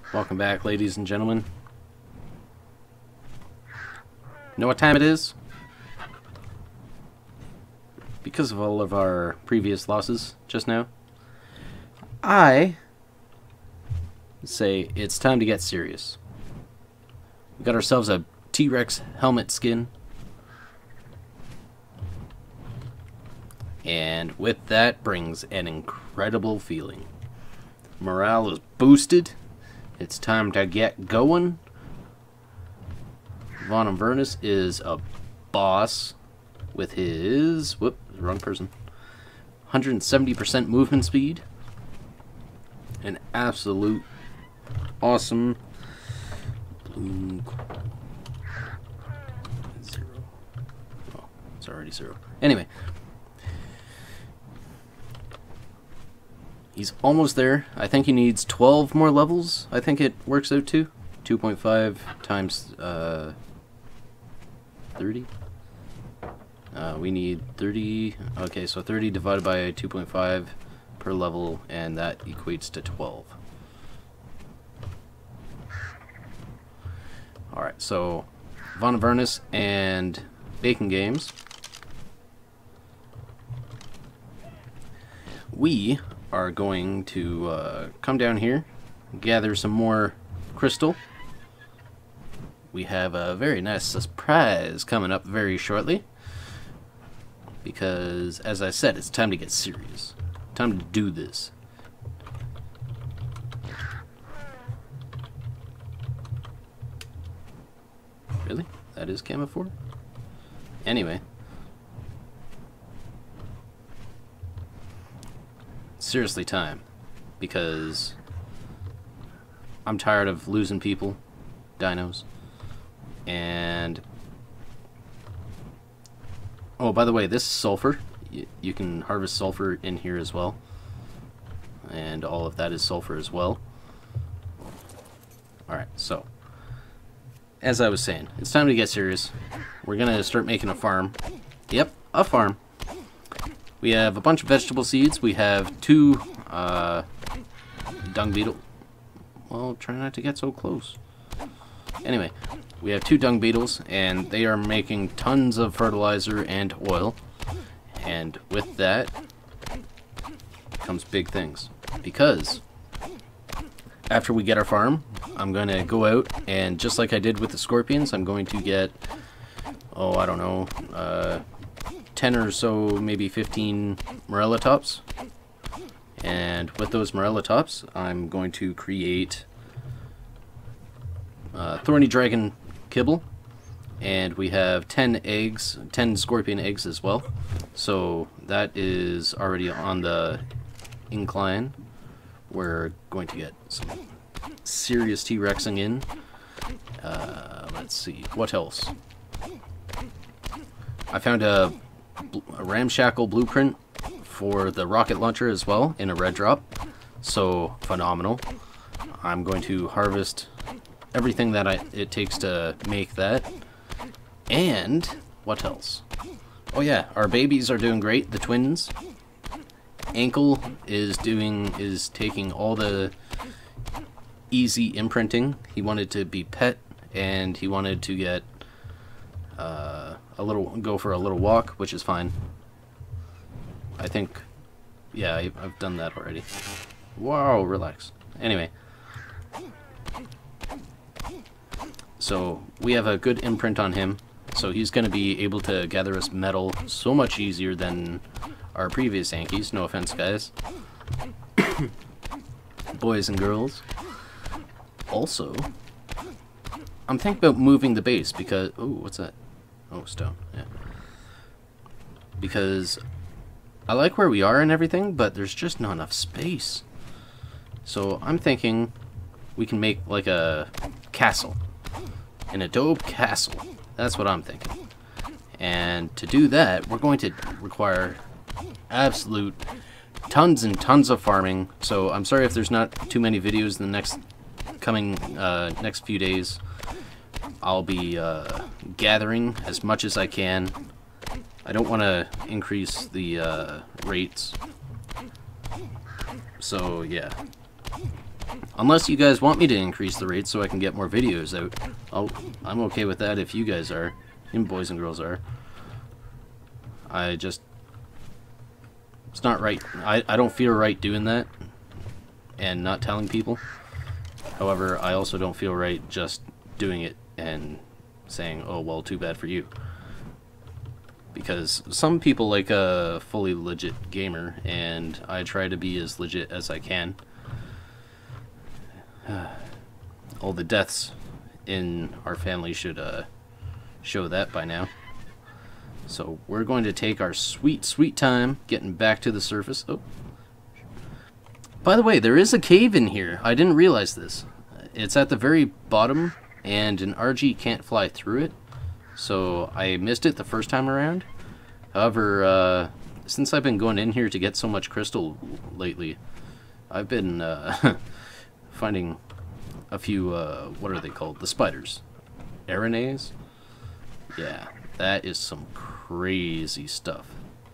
Welcome back, ladies and gentlemen. Know what time it is? Because of all of our previous losses just now, I say it's time to get serious. We got ourselves a T-Rex helmet skin. And with that brings an incredible feeling. Morale is boosted. It's time to get going. Von Inverness is a boss with his... whoop, wrong person. 170% movement speed. An absolute awesome... Bloom... Zero. Oh, it's already zero. Anyway. He's almost there. I think he needs 12 more levels. I think it works out to 2.5 times 30. We need 30. Okay, so 30 divided by 2.5 per level, and that equates to 12. Alright, so Von Inverness and Bacon Games. We are going to come down here, gather some more crystal. We have a very nice surprise coming up very shortly, because as I said, it's time to get serious. Time to do this. Really? That is Gamma 4? Anyway. Seriously time, because I'm tired of losing people, dinos, and oh, by the way, this sulfur, you can harvest sulfur in here as well, and all of that is sulfur as well. Alright, so as I was saying, it's time to get serious. We're gonna start making a farm. Yep, a farm. We have a bunch of vegetable seeds. We have 2 dung beetle. Well, try not to get so close. Anyway, we have 2 dung beetles, and they are making tons of fertilizer and oil. And with that comes big things. Because after we get our farm, I'm going to go out and, just like I did with the scorpions, I'm going to get, oh, I don't know, 10 or so, maybe 15 morella tops. And with those morella tops, I'm going to create thorny dragon kibble. And we have 10 eggs, 10 scorpion eggs as well. So that is already on the incline. We're going to get some serious T-Rexing in. Let's see, what else? I found a ramshackle blueprint for the rocket launcher as well in a red drop, so phenomenal. I'm going to harvest everything that it takes to make that. And what else? Oh yeah, our babies are doing great, the twins. Ankle is taking all the easy imprinting. He wanted to be pet, and he wanted to get go for a little walk, which is fine. I think, yeah, I've done that already. Wow, relax. Anyway, so we have a good imprint on him, so he's going to be able to gather us metal so much easier than our previous Yankees. No offense, guys. Boys and girls. Also, I'm thinking about moving the base because... oh, what's that? Oh, stone, yeah. Because I like where we are and everything, but there's just not enough space. So I'm thinking we can make like a castle. An adobe castle. That's what I'm thinking. And to do that, we're going to require absolute tons and tons of farming. So I'm sorry if there's not too many videos in the next few days. I'll be gathering as much as I can. I don't want to increase the rates. So yeah, Unless you guys want me to increase the rate so I can get more videos out. I'm okay with that if you guys are. And boys and girls are. It's not right. I don't feel right doing that and not telling people. However, I also don't feel right just doing it and saying, oh, well, too bad for you. Because some people like a fully legit gamer, and I try to be as legit as I can. All the deaths in our family should show that by now. So we're going to take our sweet, sweet time getting back to the surface. Oh. By the way, there is a cave in here. I didn't realize this. It's at the very bottom, and an RG can't fly through it. So I missed it the first time around. However, since I've been going in here to get so much crystal lately, I've been finding a few, what are they called? The spiders. Arenaes? Yeah, that is some crazy stuff.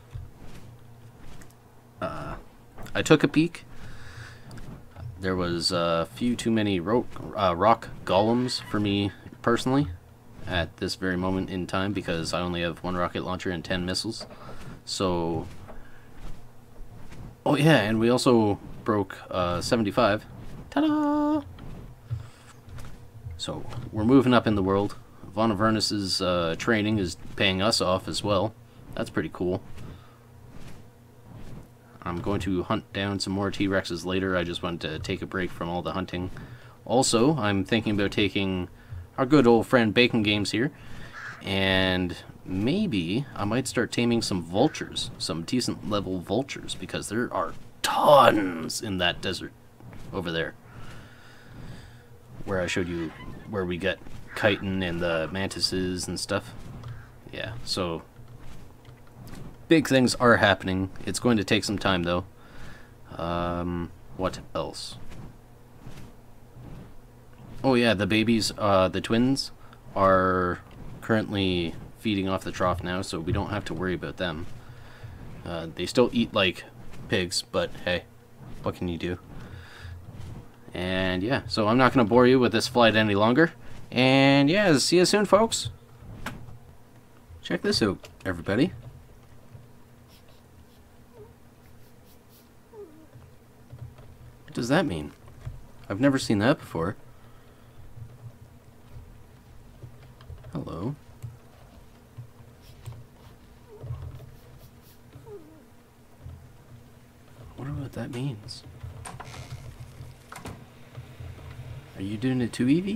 I took a peek. There was a few too many rock golems for me personally at this very moment in time, because I only have one rocket launcher and 10 missiles. So, oh yeah, and we also broke 75. Ta-da! So we're moving up in the world. Von Avernus's training is paying us off as well. That's pretty cool. I'm going to hunt down some more T-Rexes later. I just wanted to take a break from all the hunting. Also, I'm thinking about taking our good old friend Bacon Games here, and maybe I might start taming some vultures, some decent level vultures, because there are tons in that desert over there, where I showed you where we get chitin and the mantises and stuff. Yeah, so big things are happening. It's going to take some time though. What else? Oh yeah, the babies, the twins, are currently feeding off the trough now, so we don't have to worry about them. They still eat like pigs, but hey, what can you do? And yeah, so I'm not going to bore you with this flight any longer. And yeah, see you soon, folks. Check this out, everybody. What does that mean? I've never seen that before. Hello. I wonder what that means. Are you doing it too, Evie?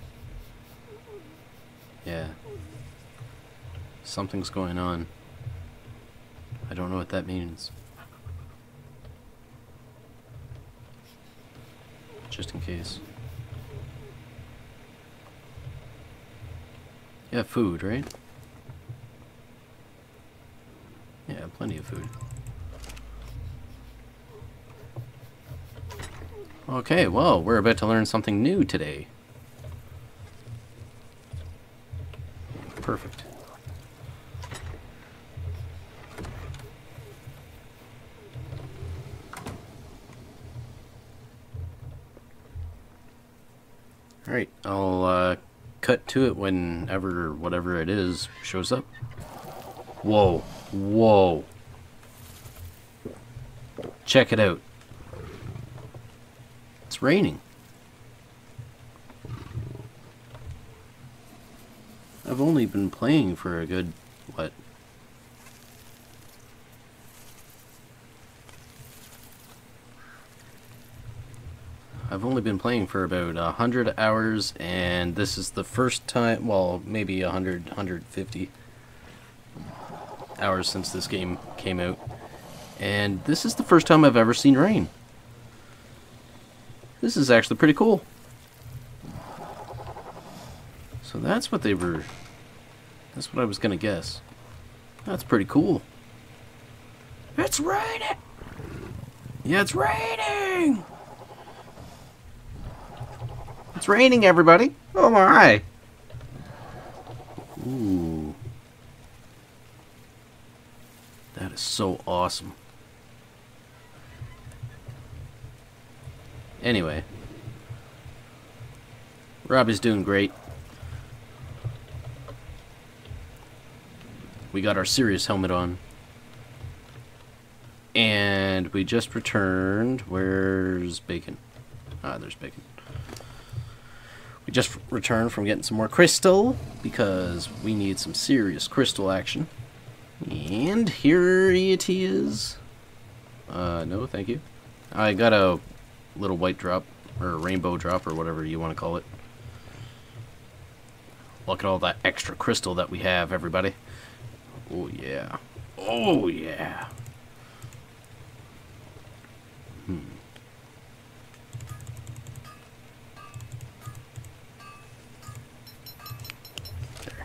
Yeah. Something's going on. I don't know what that means. Just in case. Yeah, food, right? Yeah, plenty of food. Okay, well, we're about to learn something new today. Perfect. Alright, I'll cut to it whenever whatever it is shows up. Whoa. Whoa. Check it out. It's raining. I've only been playing for a good, what? I've only been playing for about 100 hours, and this is the first time, well, maybe 100, 150 hours since this game came out. And this is the first time I've ever seen rain. This is actually pretty cool. So that's what they were... That's what I was gonna guess. That's pretty cool. It's raining! Yeah, it's raining! It's raining, everybody! Oh my! Ooh. That is so awesome. Anyway, Robbie's doing great. We got our serious helmet on. And we just returned. Where's Bacon? Ah, there's Bacon. We just returned from getting some more crystal because we need some serious crystal action. And here it is. No, thank you. I got a little white drop, or a rainbow drop, or whatever you want to call it. Look at all that extra crystal that we have, everybody. Oh, yeah. Oh, yeah. There.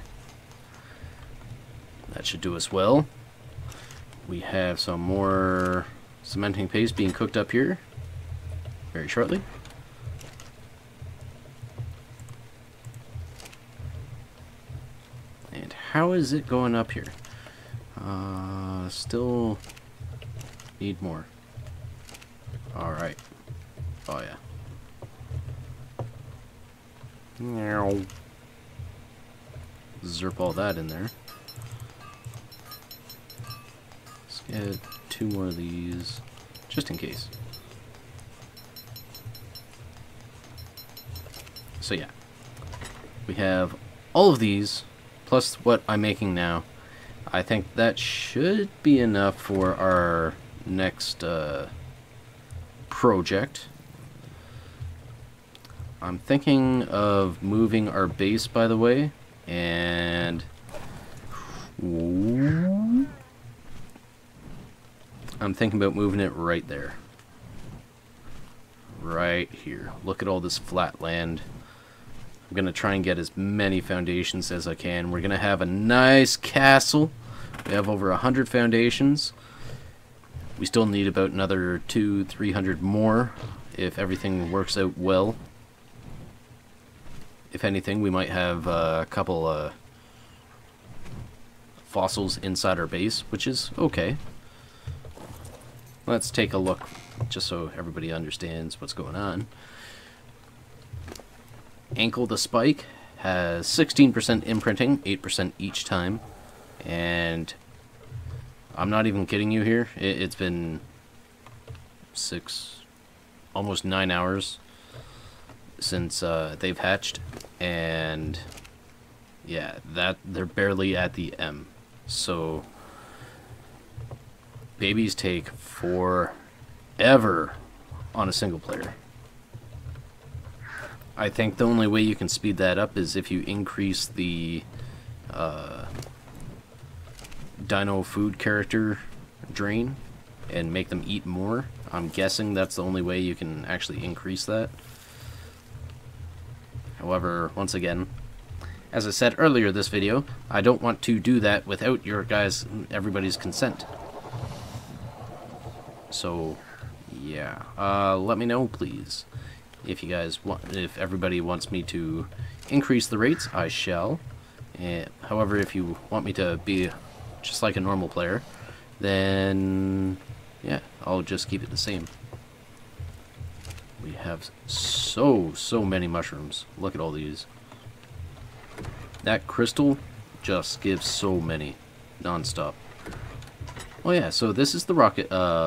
That should do us well. We have some more cementing paste being cooked up here very shortly. And how is it going up here? Still need more. Alright. Oh yeah. Meow. Zerp all that in there. Let's get 2 more of these, just in case. So yeah. We have all of these, plus what I'm making now. I think that should be enough for our next project. I'm thinking of moving our base, by the way, and I'm thinking about moving it right there. Right here. Look at all this flat land. I'm going to try and get as many foundations as I can. We're going to have a nice castle. We have over 100 foundations. We still need about another 200-300 more if everything works out well. If anything, we might have a couple fossils inside our base, which is okay. Let's take a look, just so everybody understands what's going on. Ankle the Spike has 16% imprinting, 8% each time. And I'm not even kidding you here. It's been almost 9 hours since they've hatched, and yeah, they're barely at the M. So babies take forever on a single player. I think the only way you can speed that up is if you increase the dino food character drain and make them eat more. I'm guessing that's the only way you can actually increase that. However, once again, as I said earlier this video, I don't want to do that without everybody's consent. So, yeah, let me know, please. If you guys want, if everybody wants me to increase the rates, I shall. However, if you want me to be just like a normal player, then yeah, I'll just keep it the same. We have so many mushrooms. Look at all these. That crystal just gives so many non-stop. Oh yeah, so this is the rocket.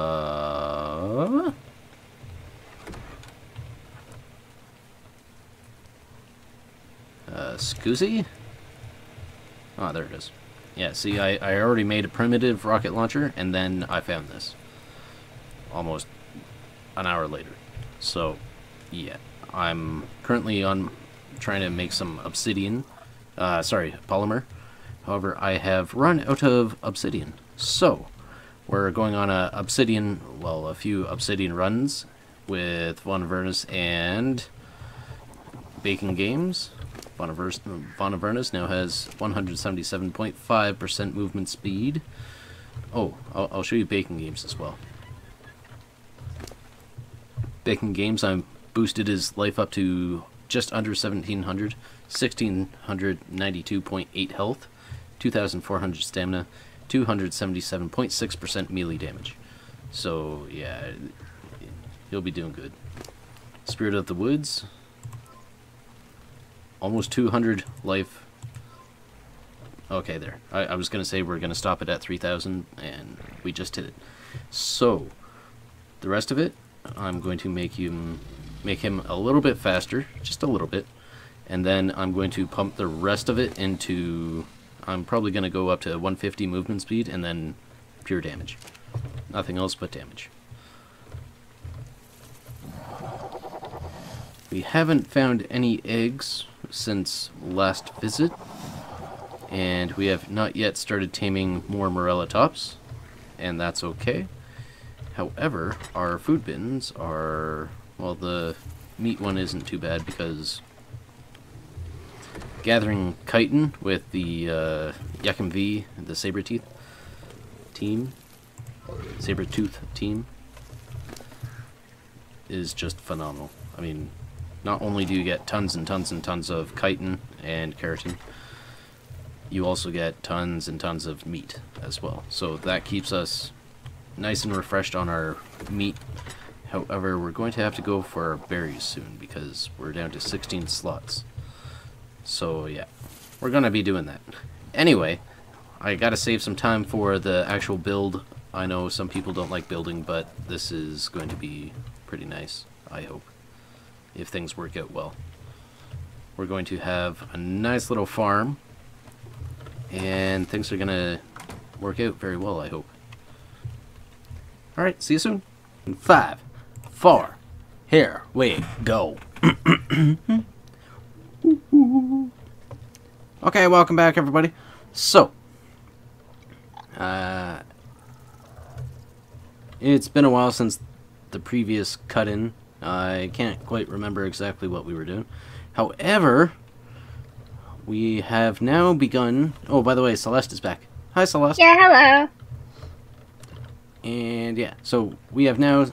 Scoozy? Oh, there it is. Yeah, see, I already made a primitive rocket launcher, and then I found this. Almost an hour later. So, yeah. I'm currently trying to make some obsidian. Polymer. However, I have run out of obsidian. So, we're going on a few obsidian runs with Von Avernus and Bacon Games. Von Avernus now has 177.5% movement speed. Oh, I'll show you Bacon Games as well. Bacon Games, I'm boosted his life up to just under 1700, 1692.8 health, 2400 stamina, 277.6% melee damage. So, yeah, he'll be doing good. Spirit of the Woods. almost 200 life. Okay, there. I was going to say we're going to stop it at 3,000, and we just hit it. So, the rest of it, I'm going to make him a little bit faster, just a little bit, and then I'm going to pump the rest of it into... I'm probably going to go up to 150 movement speed, and then pure damage. Nothing else but damage. We haven't found any eggs since last visit, and we have not yet started taming more morella tops, and that's okay. However, our food bins are, well, the meat one isn't too bad because gathering chitin with the Yakum V, the sabertooth team, is just phenomenal. I mean, not only do you get tons and tons and tons of chitin and keratin, you also get tons and tons of meat as well. So that keeps us nice and refreshed on our meat. However, we're going to have to go for our berries soon because we're down to 16 slots. So yeah, we're going to be doing that. Anyway, I got to save some time for the actual build. I know some people don't like building, but this is going to be pretty nice, I hope, if things work out well. We're going to have a nice little farm, and things are going to work out very well, I hope. Alright, see you soon. 5, 4, here we go. Okay, welcome back, everybody. So, it's been a while since the previous cut-in. I can't quite remember exactly what we were doing. However, we have now begun... Oh, by the way, Celeste is back. Hi, Celeste. Yeah, hello. And yeah, so we have now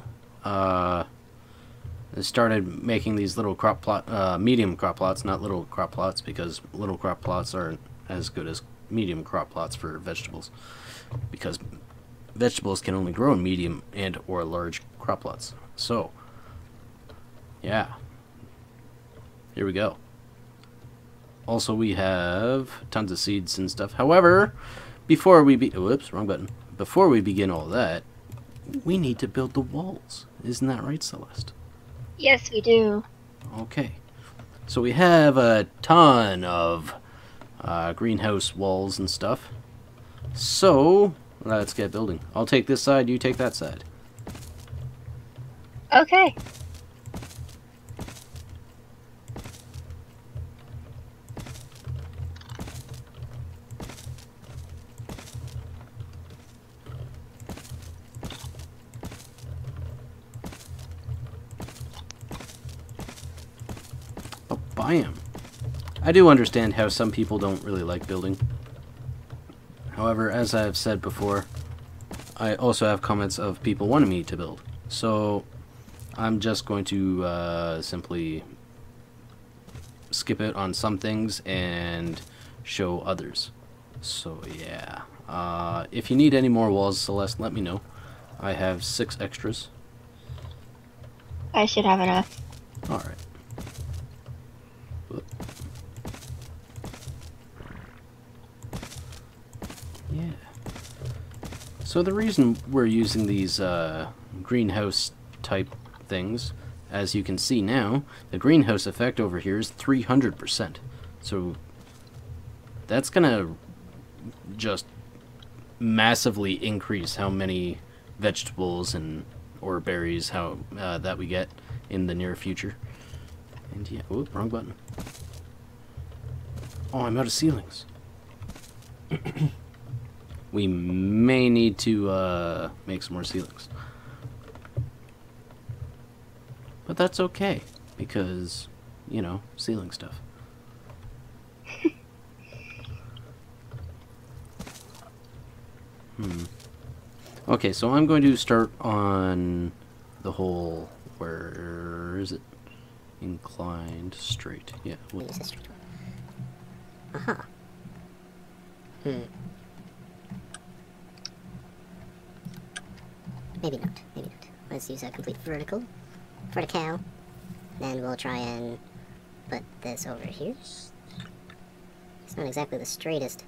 started making these little crop plot, medium crop plots, not little crop plots, because little crop plots aren't as good as medium crop plots for vegetables, because vegetables can only grow in medium and or large crop plots. So, yeah, here we go. Also, we have tons of seeds and stuff. However, before we whoops, wrong button. Before we begin all that, we need to build the walls. Isn't that right, Celeste? Yes, we do. Okay. So we have a ton of greenhouse walls and stuff. So, let's get building. I'll take this side, you take that side. Okay. Bam. I do understand how some people don't really like building. However, as I've said before, I also have comments of people wanting me to build. So I'm just going to simply skip it on some things and show others. So yeah. If you need any more walls, Celeste, let me know. I have 6 extras. I should have enough. Alright. Yeah. So the reason we're using these greenhouse type things, as you can see now, the greenhouse effect over here is 300%. So that's gonna just massively increase how many vegetables and or berries that we get in the near future. And yeah, oh, wrong button. Oh, I'm out of ceilings. We may need to make some more ceilings. But that's okay, because, you know, ceiling stuff. Okay, so I'm going to start on the whole, where is it? Inclined straight. Yeah. Use the straight one. Aha. Maybe not. Maybe not. Let's use a complete vertical. Then we'll try and put this over here. It's not exactly the straightest.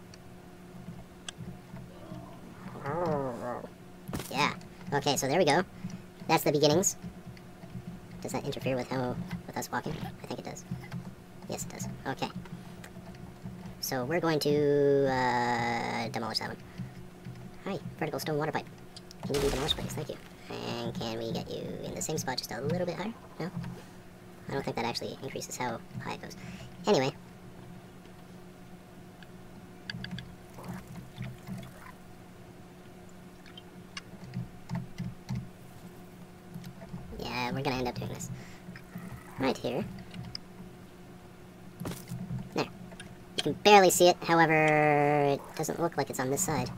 Yeah. Okay, so there we go. That's the beginnings. Does that interfere with us walking? I think it does. Yes, it does. Okay. So we're going to demolish that one. Hi, vertical stone water pipe. Can you be demolished, please? Thank you. And can we get you in the same spot just a little bit higher? No? I don't think that actually increases how high it goes. Anyway. Yeah, we're gonna end up doing this. Right here. There. You can barely see it, however, it doesn't look like it's on this side.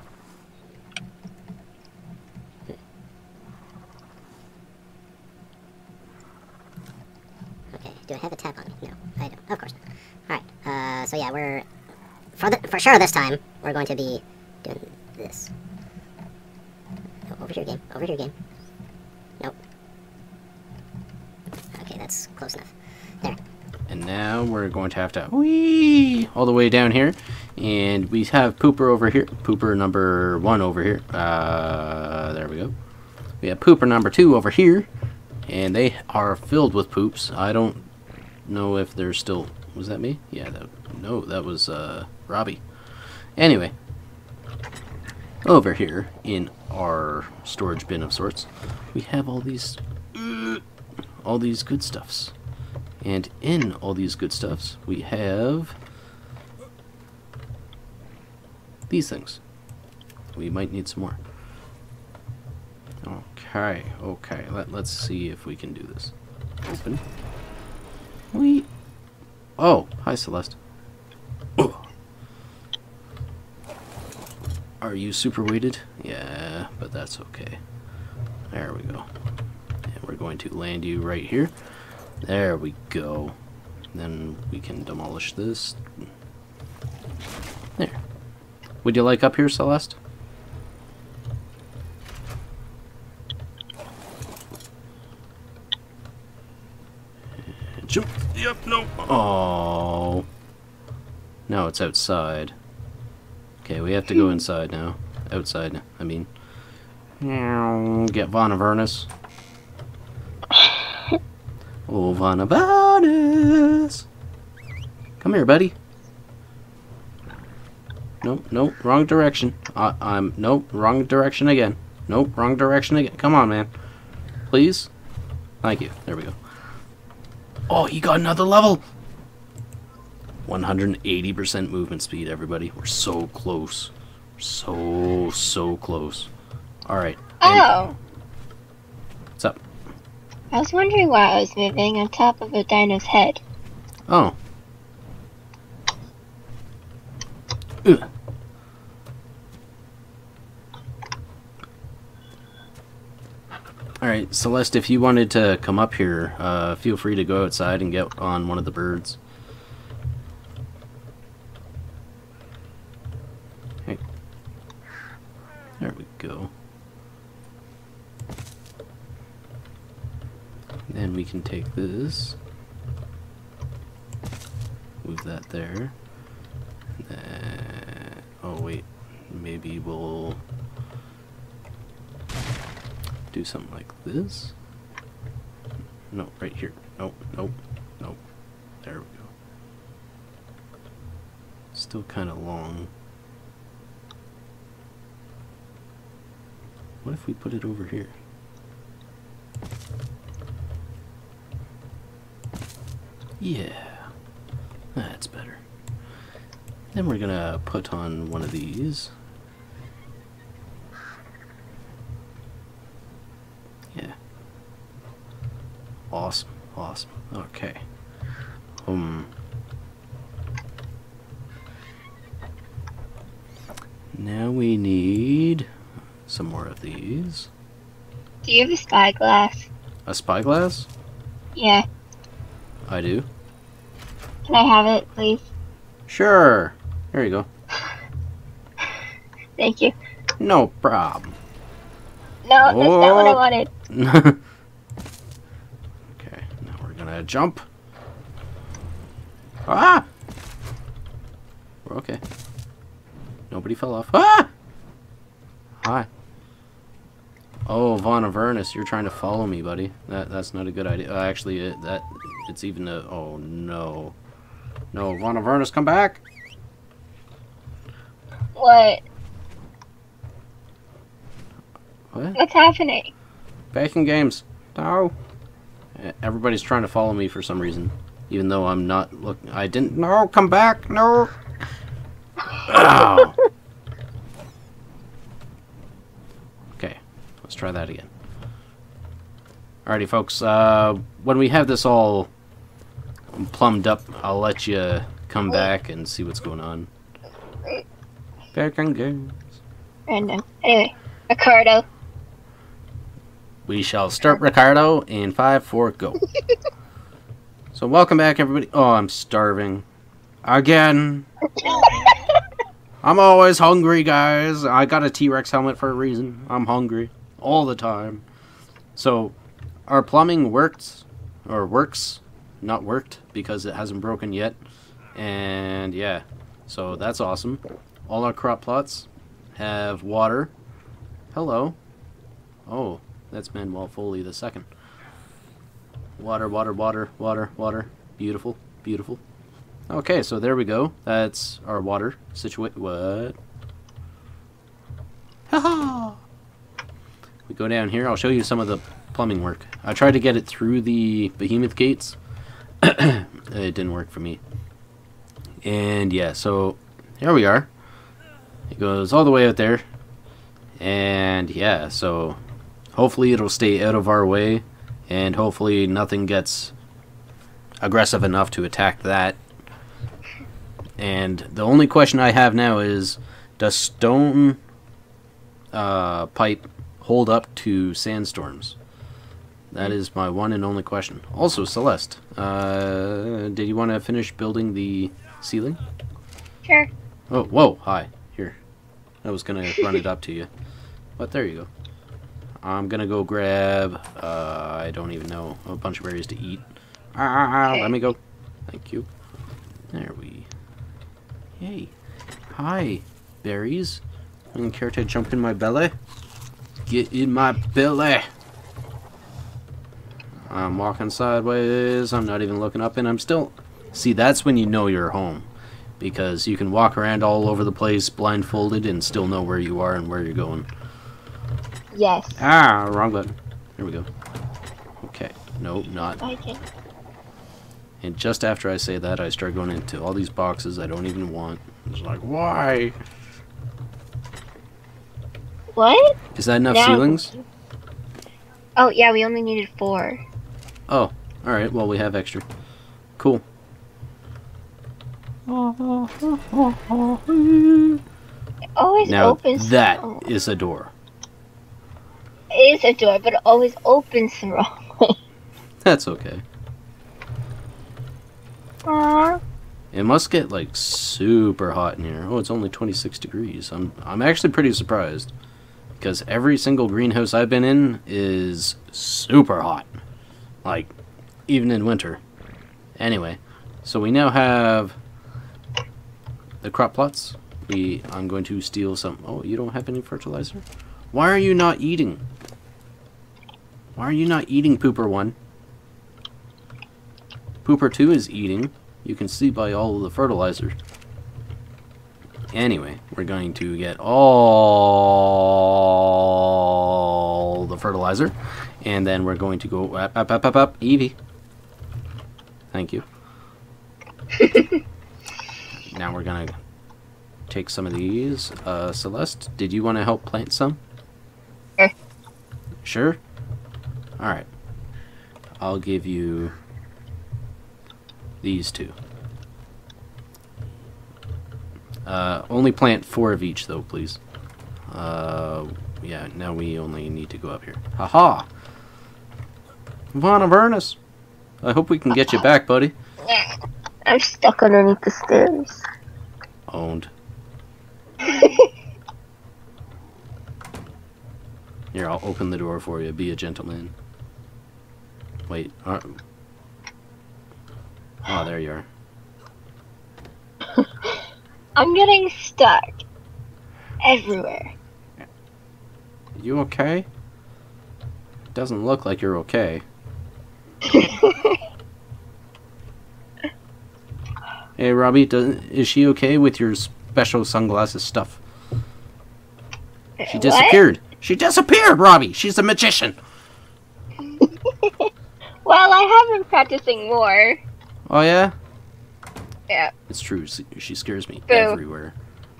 Okay, do I have a tap on me? No, I don't. Of course not. Alright, so yeah, we're... For sure this time, we're going to be doing this. No, over here, game. Over here, game. Nope. Okay, that's close enough. There. And now we're going to have to whee all the way down here, and we have pooper over here. Pooper number 1 over here. There we go. We have pooper number 2 over here, and they are filled with poops. I don't know if they're still... Was that me? Yeah. No, that was Robbie. Anyway, over here in our storage bin of sorts, we have all these good stuffs. And in all these good stuffs, we have these things. We might need some more. Okay, let's see if we can do this. Open. Oh, hi Celeste. Ugh. Are you super weighted? Yeah, but that's okay. There we go. And we're going to land you right here. There we go. Then we can demolish this. There. Would you like up here, Celeste? Jump. Yep, no. Oh. Now it's outside. Okay, we have to go inside now. Outside, I mean. Get Von Avernus. Oh, Von Avernus. Come here, buddy. Nope, wrong direction. Nope, wrong direction again. Nope, wrong direction again. Come on, man. Please? Thank you. There we go. Oh, he got another level! 180% movement speed, everybody. We're so close. So close. Alright. Oh! What's up? I was wondering why I was moving on top of a dino's head. Oh. Ugh. Alright, Celeste, if you wanted to come up here, feel free to go outside and get on one of the birds. Hey. There we go. Then we can take this. Move that there. Oh wait, maybe we'll do something like this. No, right here. Nope. There we go. Still kind of long. What if we put it over here? Yeah, that's better. Then we're gonna put on one of these. Yeah. Awesome. Okay. Now we need some more of these. Do you have a spyglass? A spyglass? Yeah. I do. Can I have it, please? Sure. There you go. Thank you. No problem. No, that's not what I wanted. Okay, now we're gonna jump. Ah! We're okay. Nobody fell off. Ah! Hi. Oh, Von Avernus, you're trying to follow me, buddy. That's not a good idea. Actually, it's even a... Oh, no. No, Von Avernus, come back! What? What? What's happening? Back in games. No. Everybody's trying to follow me for some reason. Even though I'm not looking... I didn't... No, come back! No! Ow! Okay, let's try that again. Alrighty, folks. When we have this all plumbed up, I'll let you come back and see what's going on. Back in games. Random. Anyway, Ricardo. We shall start Ricardo in 5, 4, go. So welcome back, everybody. Oh, I'm starving. Again. I'm always hungry, guys. I got a T-Rex helmet for a reason. I'm hungry. All the time. So, our plumbing worked. Or works. Not worked, because it hasn't broken yet. And, yeah. So, that's awesome. All our crop plots have water. Hello. Oh, that's Manuel Foley the second. Water, water, water, water, water. Beautiful, beautiful. Okay, so there we go. That's our water situation. What? Haha! We go down here. I'll show you some of the plumbing work. I tried to get it through the behemoth gates. It didn't work for me. And yeah, so here we are. It goes all the way out there. And yeah, so hopefully it'll stay out of our way. And hopefully nothing gets aggressive enough to attack that. And the only question I have now is, does stone pipe hold up to sandstorms? That is my one and only question. Also, Celeste, did you want to finish building the ceiling? Sure. Oh, whoa, hi. Here. I was going to run it up to you. But there you go. I'm going to go grab, I don't even know, a bunch of berries to eat. Okay. Let me go. Thank you. There we... Hey. Hi, berries. You care to jump in my belly? Get in my belly. I'm walking sideways. I'm not even looking up, and I'm still... See, that's when you know you're home. Because you can walk around all over the place blindfolded and still know where you are and where you're going. Yes. Ah, wrong button. There we go. Okay. No, not. Okay. And just after I say that, I start going into all these boxes I don't even want. It's like, why? What? Is that enough Now- ceilings? Oh, yeah, we only needed 4. Oh, alright. Well, we have extra. Cool. It always Now, opens... that Oh. is a door. It is a door, but it always opens the wrong way. That's okay. Aww. It must get, like, super hot in here. Oh, it's only 26 degrees. I'm actually pretty surprised. Because every single greenhouse I've been in is super hot. Like, even in winter. Anyway, so we now have the crop plots. I'm going to steal some... Oh, you don't have any fertilizer? Why are you not eating? Why are you not eating, Pooper 1? Pooper 2 is eating. You can see by all of the fertilizer. Anyway, we're going to get all the fertilizer. And then we're going to go up, Evie. Thank you. Now we're going to take some of these. Celeste, did you want to help plant some? Sure. Sure? Alright. I'll give you these 2. Only plant 4 of each, though, please. Yeah, now we only need to go up here. Haha! Von Avernus! I hope we can get you back, buddy. I'm stuck underneath the stairs. Owned. Here, I'll open the door for you. Be a gentleman. Wait. Oh, there you are. I'm getting stuck everywhere. You okay? Doesn't look like you're okay. Hey, Robbie, is she okay with your special sunglasses stuff? She disappeared. She disappeared, Robbie. She's a magician. Well, I have been practicing more. Oh, yeah? Yeah. It's true. She scares me Boo. everywhere.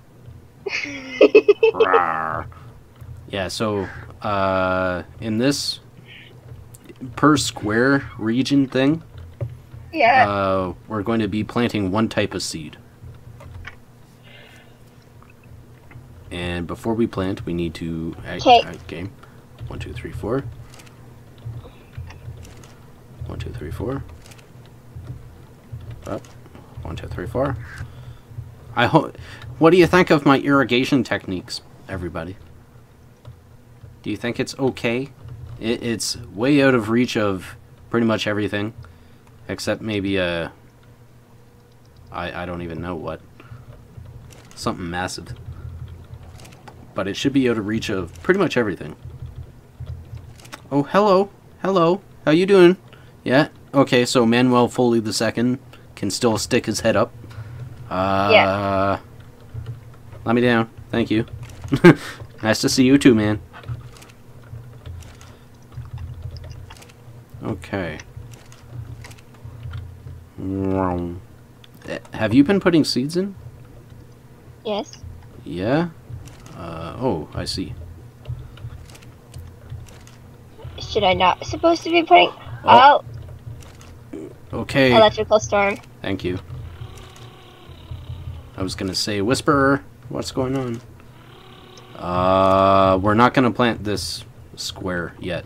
Rawr. Yeah, so, in this per square region thing, Yeah. we're going to be planting one type of seed. And before we plant, we need to... Okay. 1, 2, 3, 4. 1, 2, 3, 4. Up. 1, 2, 3, 4. I hope. What do you think of my irrigation techniques, everybody? Do you think it's okay? It's way out of reach of pretty much everything, except maybe I don't even know what. Something massive. But it should be out of reach of pretty much everything. Oh, hello. Hello. How you doing? Yeah? Okay, so Manuel Foley II can still stick his head up. Yeah. Let me down. Thank you. Nice to see you too, man. Okay. Have you been putting seeds in? Yes. Yeah? Oh, I see. Should I not supposed to be putting... Oh. Okay. Electrical storm. Thank you. I was gonna say, Whisperer, what's going on? We're not gonna plant this square yet.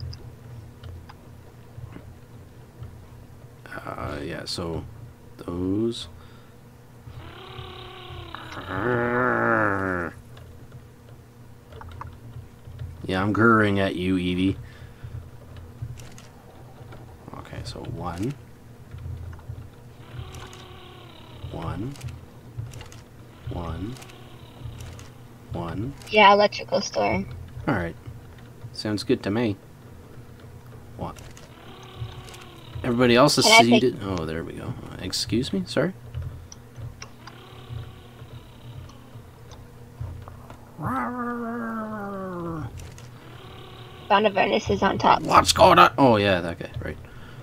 Yeah, so those. Yeah, I'm grrring at you, Evie. Okay, so 1. 1. 1. 1. Yeah, electrical storm. Alright. Sounds good to me. 1. Everybody else is seated. Oh, there we go. Excuse me? Sorry? Found a Venice is on top. What's going on? Oh, yeah, that guy. Right.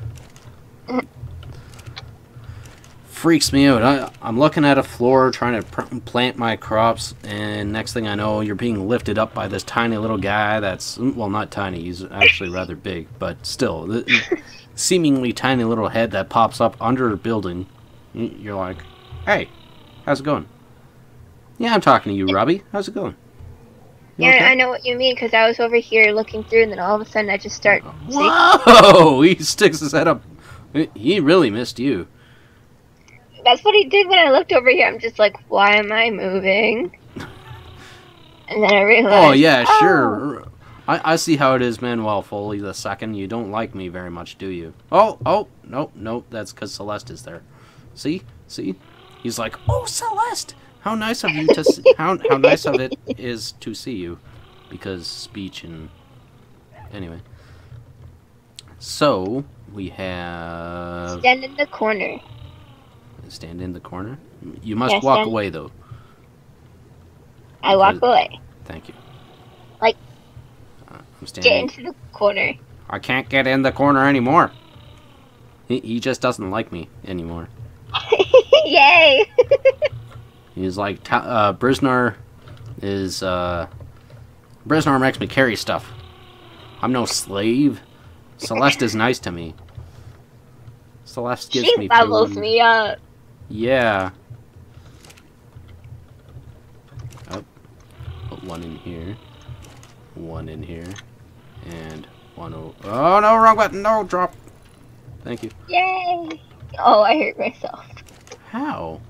Freaks me out. I'm looking at a floor trying to plant my crops, and next thing I know, you're being lifted up by this tiny little guy that's, well, not tiny, he's actually rather big, but still, the seemingly tiny little head that pops up under a building. You're like, hey, how's it going? Yeah, I'm talking to you, Robbie. How's it going? Yeah, okay? I know what you mean, because I was over here looking through, and then all of a sudden I just start... Whoa! He sticks his head up. He really missed you. That's what he did when I looked over here. I'm just like, why am I moving? And then I realized... Oh, yeah, sure. I see how it is, Manuel Foley II. You don't like me very much, do you? Oh, nope. That's because Celeste is there. See? He's like, oh, Celeste! How nice of you to see, how nice of it is to see you, because speech and anyway. So we have stand in the corner. Stand in the corner. You must walk away though. I walk away. Thank you. Like, I'm standing. Get into the corner. I can't get in the corner anymore. He just doesn't like me anymore. Yay! He's like, Brisnar is, Brisnar makes me carry stuff. I'm no slave. Celeste is nice to me. Celeste gives me food. She levels me up. Yeah. Oh, put 1 in here. 1 in here. And 1 over. Oh, no, wrong button. No, drop. Thank you. Yay! Oh, I hurt myself. How?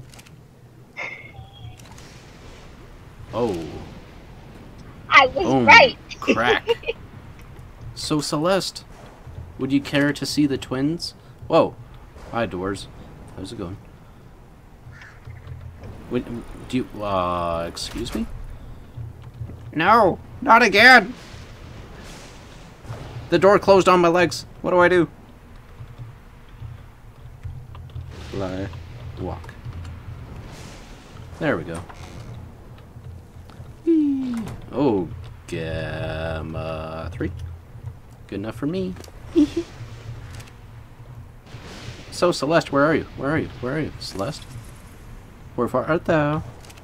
Oh. I was right. Crack. So, Celeste, would you care to see the twins? Whoa. Hi, Doors. How's it going? Do you, excuse me? No, not again! The door closed on my legs. What do I do? Fly, walk. There we go. Whee. Oh, gamma 3. Good enough for me. So, Celeste, where are you? Where are you? Where are you, Celeste? Where far art thou?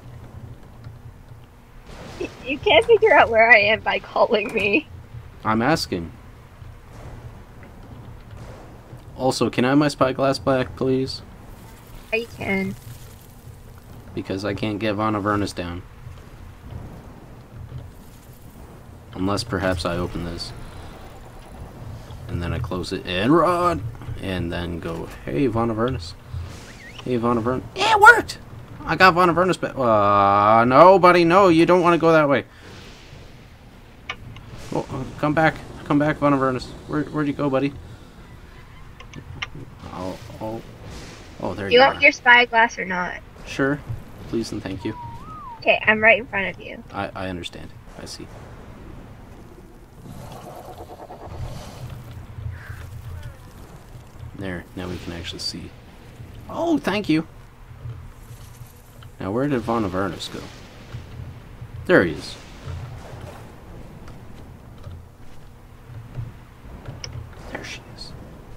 You can't figure out where I am by calling me. I'm asking. Also, can I have my spyglass back, please? You can. Because I can't get Von Avernus down. Unless perhaps I open this. And then I close it and run! And then go, hey, Von Avernus. Hey, Von Avernus. Yeah, it worked! I got Von Avernus back. No, buddy, no, you don't want to go that way. Oh, come back. Come back, Von Avernus. Where'd you go, buddy? Oh, there you are. You want your spyglass or not? Sure. Please and thank you. Okay, I'm right in front of you. I understand. I see. There, now we can actually see. Oh, thank you. Now, where did Von Avernus go? There he is. There she is.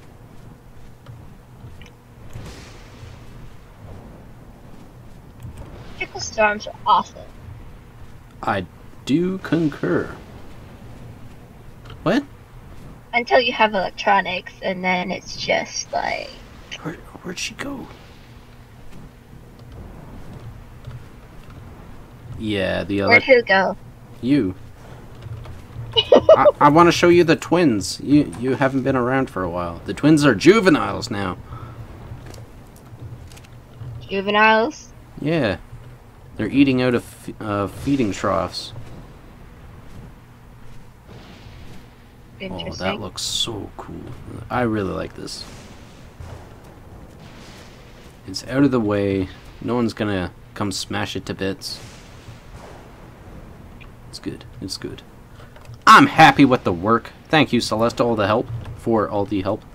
Trickle storms are awesome. I do concur. What? Until you have electronics, and then it's just like... Where'd she go? Yeah, the other... Where'd who go? You. I want to show you the twins. You haven't been around for a while. The twins are juveniles now. Juveniles? Yeah. They're eating out of feeding troughs. Interesting. Oh, that looks so cool. I really like this. It's out of the way. No one's gonna come smash it to bits. It's good. It's good. I'm happy with the work. Thank you, Celeste, for all the help.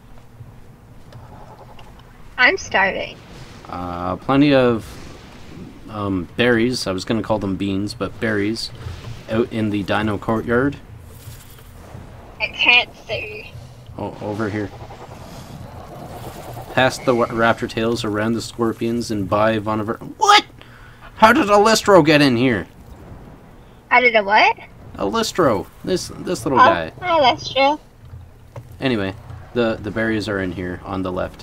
I'm starving. Plenty of berries. I was gonna call them beans, but berries out in the dino courtyard. I can't see. Oh, over here. Past the raptor tails, around the scorpions, and by Von Avernus. What? How did Alistro get in here? I did a what? Alistro, this little guy. Oh, that's true. Anyway, the berries are in here on the left.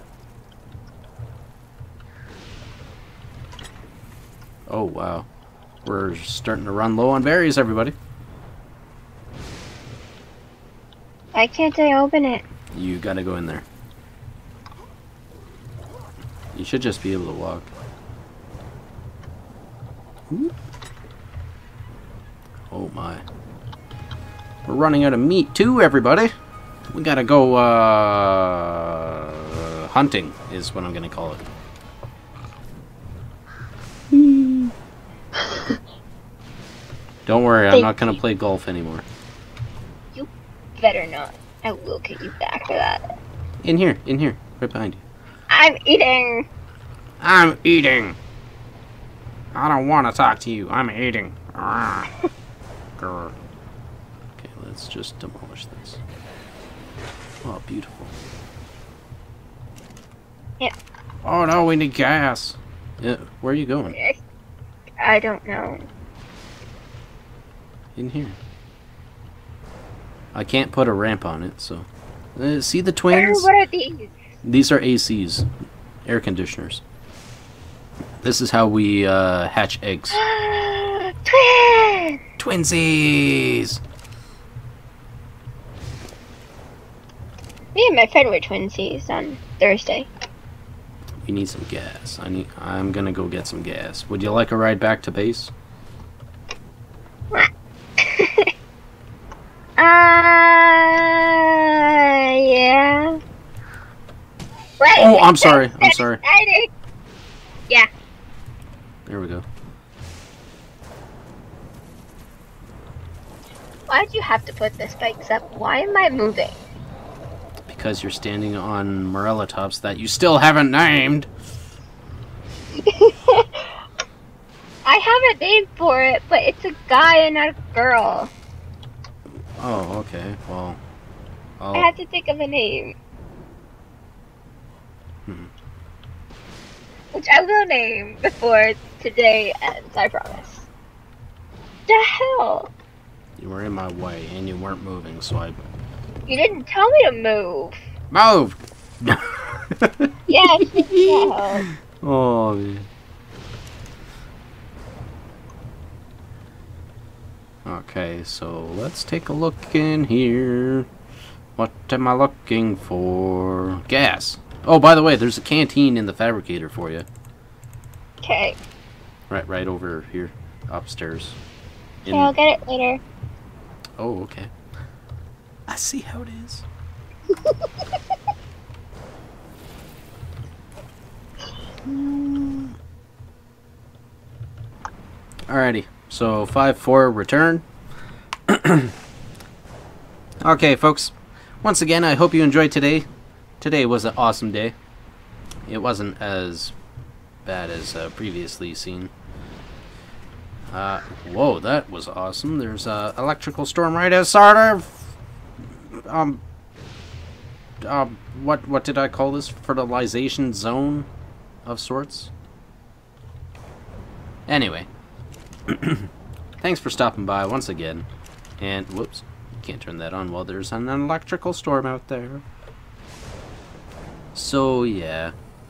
Oh wow, we're starting to run low on berries, everybody. Why can't I open it? You gotta go in there. You should just be able to walk. Oh my. We're running out of meat too, everybody. We gotta go, hunting is what I'm gonna call it. Don't worry, I'm not gonna play golf anymore. You better not. I will get you back for that. In here, right behind you. I'm eating. I'm eating. I don't want to talk to you. I'm eating. Grr. Okay, let's just demolish this. Oh, beautiful. Yeah. Oh no, we need gas. Yeah, where are you going? I don't know. In here. I can't put a ramp on it, so... see the twins? What are these? These are ACs. Air conditioners. This is how we hatch eggs. Twins! Twinsies! Me and my friend were twinsies on Thursday. We need some gas. I'm gonna go get some gas. Would you like a ride back to base? Yeah. Right. Oh, I'm sorry. I'm sorry. Yeah. There we go. Why'd you have to put the spikes up? Why am I moving? Because you're standing on morella tops that you still haven't named. I have a name for it, but it's a guy and not a girl. Oh, okay. Well, I had to think of a name. Which I will name before today ends, I promise. The hell? you were in my way and you weren't moving, so I You didn't tell me to move. moved. Yes, no. Oh man. Okay, so let's take a look in here. What am I looking for? Gas. Oh, by the way, there's a canteen in the fabricator for you. Okay. Right over here, upstairs. Okay, I'll get it later. Oh, okay. I see how it is. Alrighty, so 5-4 return. Okay, folks. Once again, I hope you enjoyed today. Today was an awesome day. It wasn't as bad as previously seen. Whoa, that was awesome. There's a electrical storm right outside of what did I call this? Fertilization zone of sorts. Anyway, thanks for stopping by once again. And whoops, can't turn that on while there's an electrical storm out there. So yeah,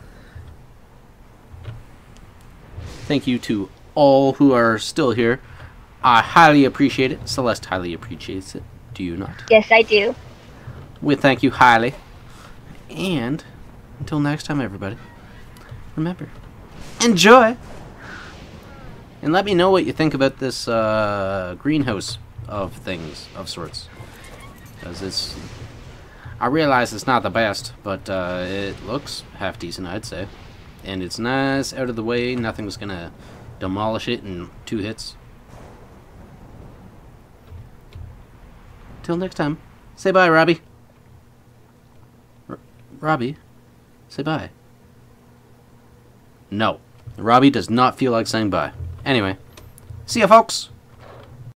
thank you to all who are still here. I highly appreciate it. Celeste highly appreciates it. Do you not? Yes, I do. We thank you highly. And until next time, everybody, remember, enjoy. And let me know what you think about this greenhouse of things, of sorts. Because it's... I realize it's not the best, but it looks half decent, I'd say. And it's nice, out of the way, nothing's gonna demolish it in 2 hits. Till next time, say bye, Robbie. Robbie, say bye. No, Robbie does not feel like saying bye. Anyway, see ya, folks.